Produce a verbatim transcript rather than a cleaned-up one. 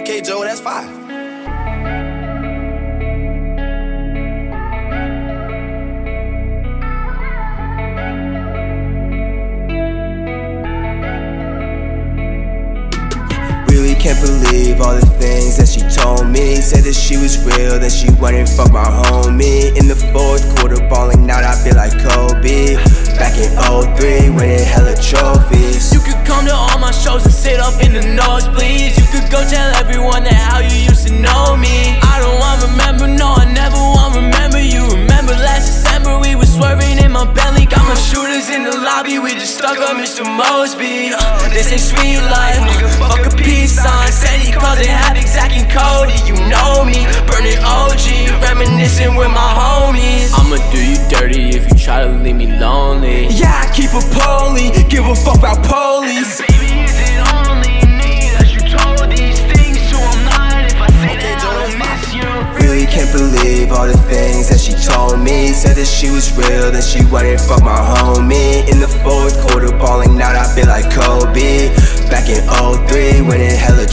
Okay, Joe, that's fine. Really can't believe all the things that she told me. Said that she was real, that she wouldn't fuck my homie. In the fourth quarter, balling out, I feel like Kobe. Back in oh three, winning hella trophies. You could come to all my shows and sit up in the nosebleeds. You could go tell everyone that how you used to know me. I don't wanna remember, no, I never wanna remember you. Remember last December, we was swerving in my Bentley. Got my shooters in the lobby, we just stuck up Mister Mosby. uh, This ain't sweet life, uh, fuck a peace sign. Said he calls it Havoc, Zach and Cody, you know me. Burning O G, reminiscing with my homies. I'ma do you dirty if you try to leave me lonely. Yeah, I keep a poli, give a fuck about police. And baby, is it only me that you told these things to? I'm not if I say Okay, that Joe, I that's don't miss fine. you. Really can't believe all the things that she told me. Said that she was real, that she wouldn't fuck my homie. In the fourth quarter, balling out, I feel like Kobe. Back in oh three, winning hella